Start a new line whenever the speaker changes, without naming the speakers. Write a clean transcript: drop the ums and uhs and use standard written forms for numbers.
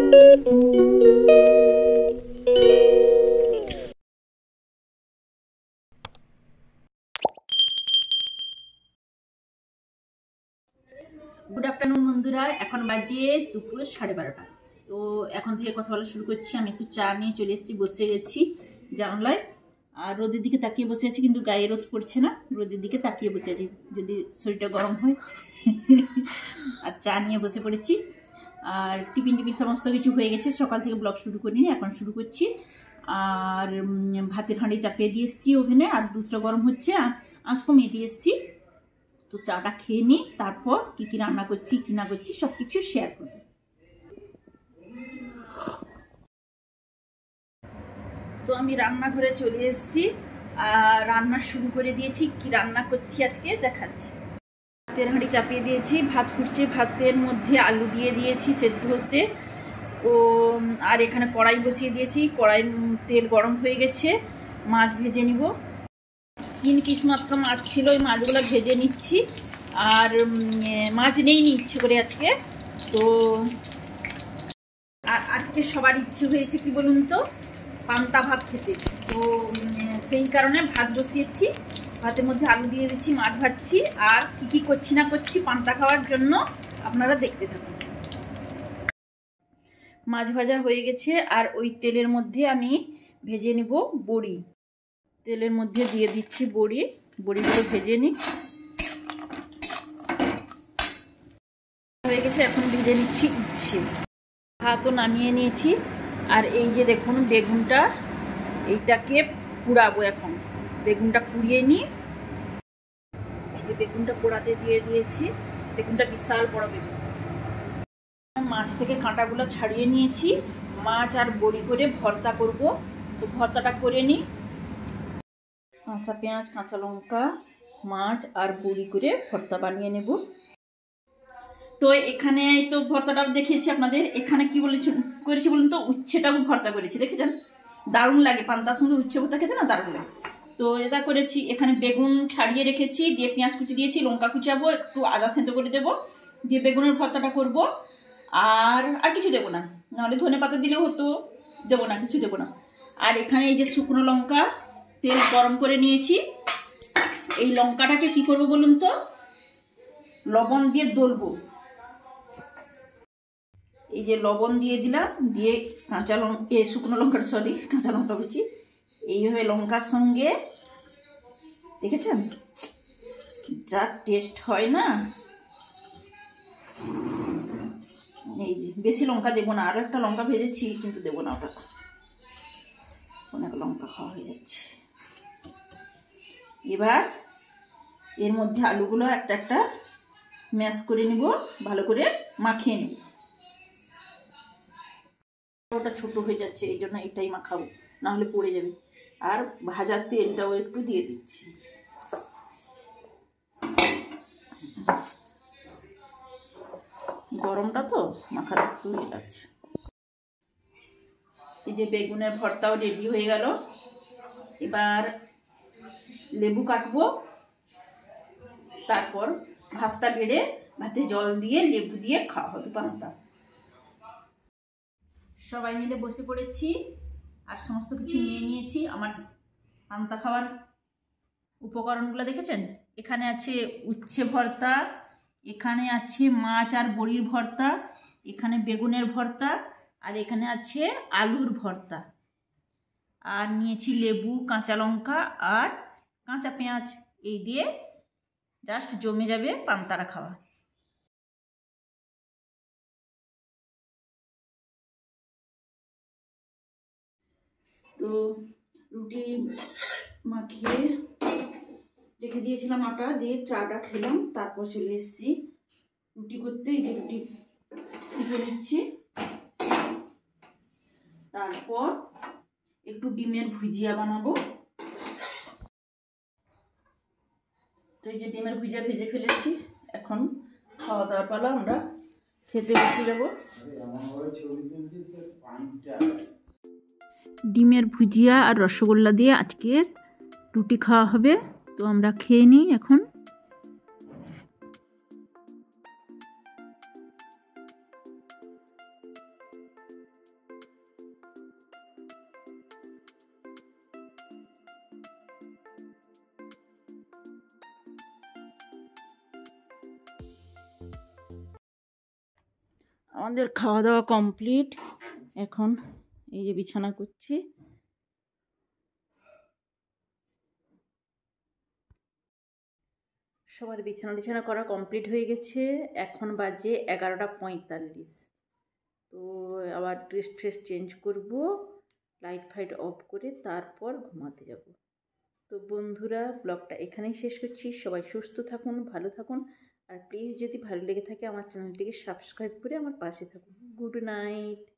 Good afternoon বন্ধুরা, এখন বাজে দুপুর 12:30। তো এখন থেকে কথা বলা শুরু করছি। আমি একটু চা নিয়ে চলে এসেছি, বসে গেছি জানলায়, আর রোদের দিকে তাকিয়ে বসে আছি, কিন্তু গায়ে রোদ পড়ছে না, রোদের দিকে তাকিয়ে বসে আছি যদি শরীরটা গরম হয়। আর চা নিয়ে বসে পড়েছি, আর টিফিন সমস্ত কিছু হয়ে গেছে। সকাল থেকে ব্লগ শুরু করিনি, এখন শুরু করছি। আর ভাতের হাঁড়ি চাপিয়ে দিয়ে এসেছি ওভেনে, আর দুধটা গরম হচ্ছে, আঁচ কমিয়ে দিয়ে এসেছি। তো চাটা খেয়ে নিই, তারপর কি কি রান্না করছি কি না করছি সব কিছু শেয়ার করব। তো আমি রান্নাঘরে চলে এসেছি আর রান্না শুরু করে দিয়েছি। কি রান্না করছি আজকে দেখাচ্ছি। ভাতের হাঁড়ি চাপিয়ে দিয়েছি, ভাত ফুটছে, ভাতের মধ্যে আলু দিয়ে দিয়েছি সেদ্ধ হতে। ও আর এখানে কড়াই বসিয়ে দিয়েছি, কড়াইয়ের তেল গরম হয়ে গেছে, মাছ ভেজে নিব। 3 পিস মাত্র মাছ ছিল, ওই মাছগুলো ভেজে নিচ্ছি। আর মাছ নেইনি ইচ্ছে করে আজকে। তো আজকে সবার ইচ্ছে হয়েছে কি বলুন তো, পান্তা ভাত খেতে। তো সেই কারণে ভাত বসিয়েছি, ভাতের মধ্যে আলু দিয়ে দিচ্ছি, মাছ ভাজছি, আর কি কি করছি না করছি পান্তা খাওয়ার জন্য আপনারা দেখতে থাকুন। মাছ ভাজা হয়ে গেছে, আর ওই তেলের মধ্যে আমি ভেজে নেব বড়ি। তেলের মধ্যে দিয়ে দিচ্ছি বড়িগুলো ভেজে নিই। হয়ে গেছে, এখন ভেজে নিচ্ছি উচ্ছে। ভাতও নামিয়ে নিয়েছি, আর এই যে দেখুন বেগুনটা, এইটাকে পুড়াবো। এখন বেগুনটা পুড়িয়ে নিই। এই যে বেগুনটা পোড়াতে দিয়ে দিয়েছি, বেগুনটা বিশাল বড় বেগুন। মাছ থেকে কাঁটাগুলো ছাড়িয়ে নিয়েছি, মাছ আর বড়ি করে ভর্তা করব। তো ভর্তাটা করে নিই। কাঁচা পেঁয়াজ, কাঁচা লঙ্কা, মাছ আর বড়ি করে ভর্তা বানিয়ে নেব। তো এখানে তো ভর্তাটা দেখিয়েছি আপনাদের। এখানে কি করেছি বলুন তো, উচ্ছেটাও ভর্তা করেছি, দেখেছেন? দারুণ লাগে, পান্তার সঙ্গে উচ্ছে ভর্তা খেতে না দারুণ লাগে। তো এটা করেছি। এখানে বেগুন ছাড়িয়ে রেখেছি, দিয়ে পেঁয়াজ কুচি দিয়েছি, লঙ্কা কুচাবো, একটু আদা থেঁতো করে দেবো, দিয়ে বেগুনের ভর্তাটা করব। আর কিছু দেবো না, নাহলে ধনে পাতা দিলেও হতো, দেবো না, কিছু দেবো না। আর এখানে এই যে শুকনো লঙ্কা, তেল গরম করে নিয়েছি। এই লঙ্কাটাকে কি করব বলুন তো, লবণ দিয়ে দলবো। এই যে লবণ দিয়ে দিলাম, দিয়ে কাঁচা লঙ্কা, শুকনো লঙ্কার কাঁচা লঙ্কা বলছি, এইভাবে লঙ্কার সঙ্গে, দেখেছেন যা টেস্ট হয় না। এই যে বেশি লঙ্কা দেবো না, আরও একটা লঙ্কা ভেজেছি কিন্তু দেবো না, ওটা অনেক লঙ্কা খাওয়া হয়ে যাচ্ছে। এবার এর মধ্যে আলুগুলো একটা একটা ম্যাশ করে নিব, ভালো করে মাখিয়ে নেব। ওটা ছোট হয়ে যাচ্ছে, এই জন্য এটাই মাখাবো, না হলে পড়ে যাবে। আর ভাজার তেলটাও একটু দিয়ে দিচ্ছি। গরমটা তো মাখাতে একটু ইয়ে লাগছে। এই যে বেগুনের ভর্তাও রেডি হয়ে গেল। এবার লেবু কাটবো, তারপর ভাতটা বেড়ে ভাতে জল দিয়ে লেবু দিয়ে খাওয়া হবে পান্তা। সবাই মিলে বসে পড়েছি, আর সমস্ত কিছু নিয়ে নিয়েছি। আমার পান্তা খাওয়ার উপকরণগুলো দেখেছেন? এখানে আছে উচ্ছে ভর্তা, এখানে আছে মাছ আর বড়ির ভর্তা, এখানে বেগুনের ভর্তা, আর এখানে আছে আলুর ভর্তা, আর নিয়েছি লেবু, কাঁচা লঙ্কা আর কাঁচা পেঁয়াজ। এই দিয়ে জাস্ট জমে যাবে পান্তাটা খাওয়া। তো রুটি মাখিয়ে রেখে দিয়েছিলাম, আটা দিয়ে চাটা খেলাম, তারপর চলে এসেছি রুটি করতে। এই যে রুটি শিখে নিচ্ছি, তারপর একটু ডিমের ভুজিয়া বানাবো। তো এই যে ডিমের ভুজিয়া ভেজে ফেলেছি, এখন খাওয়া দাওয়া পালা, আমরা খেতে বসে যাব। ডিমের ভুজিয়া আর রসগোল্লা দিয়ে আজকের রুটি খাওয়া হবে। তো আমরা খেয়ে নিই এখন। আমাদের খাওয়া দাওয়া কমপ্লিট। এখন এই যে বিছানা করছি। সবার বিছানা টিছানা করা কমপ্লিট হয়ে গেছে। এখন বাজে 11:45। তো আবার ড্রেস ফ্রেস চেঞ্জ করব, লাইট ফাইট অফ করে তারপর ঘুমাতে যাব। তো বন্ধুরা, ব্লগটা এখানেই শেষ করছি। সবাই সুস্থ থাকুন, ভালো থাকুন, আর প্লিজ যদি ভালো লেগে থাকে আমার চ্যানেলটিকে সাবস্ক্রাইব করে আমার পাশে থাকুন। Good night.